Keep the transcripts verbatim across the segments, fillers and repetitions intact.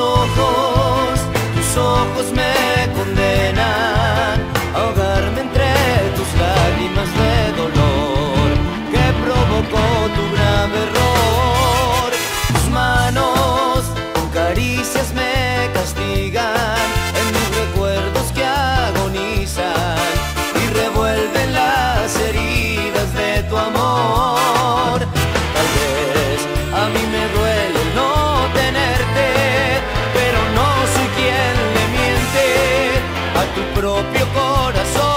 ojos, tus ojos me condenan a ahogarme entre tus lágrimas de dolor que provocó tu grave error. Tus manos con caricias me castigan en mis recuerdos que agonizan y revuelven las heridas de tu amor. Tal vez a mí me duele no tenerte, pero no soy quien le miente a tu propio corazón.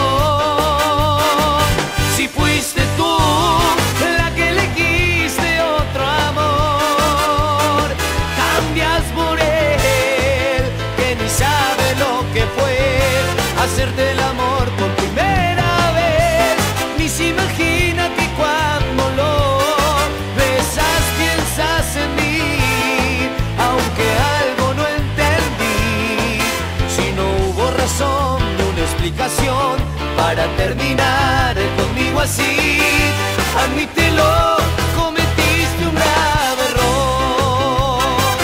Si fuiste tú la que elegiste otro amor, cambias por él que ni sabe lo que fue hacerte el amor por primera vez. Ni se imagina que cuando lo besas piensas en mí, aunque algo no entendí. Si no hubo razón ni una explicación para terminar conmigo así, admítelo, cometiste un grave error.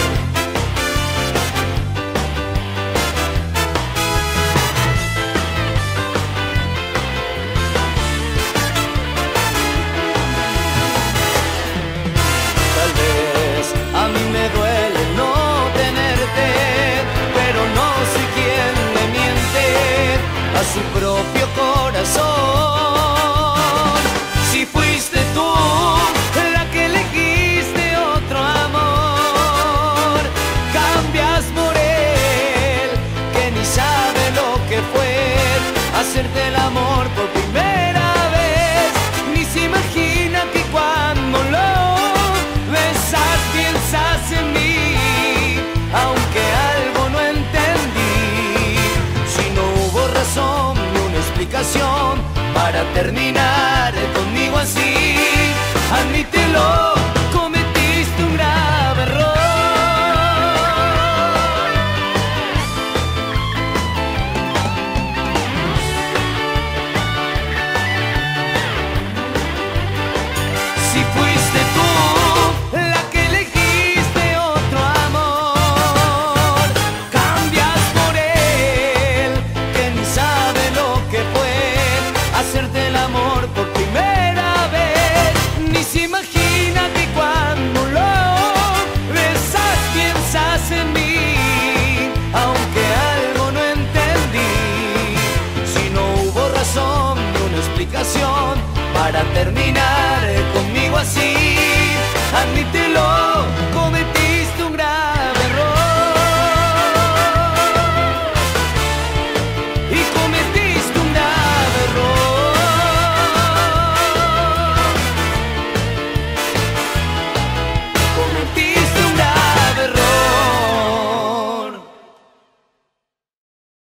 Tal vez a mí me duele no tenerte, pero no soy quien le miente a su propio corazón. Si fuiste tú la que elegiste otro amor, cambias por él que ni sabe lo que fue hacerte el amor por primera vez. Ni se imagina que cuando lo besas piensas en mí, aunque algo no entendí. Si no hubo razón ni una explicación para terminar conmigo así, admítelo, cometiste un grave error. Si fuiste tú la que elegiste otro amor, cambias por él que ni sabe lo que fue hacerte el amor por primera vez. Ni se imagina que cuando lo besas piensas en mí, aunque algo no entendí. Si no hubo razón ni una explicación para terminar conmigo así, admítelo,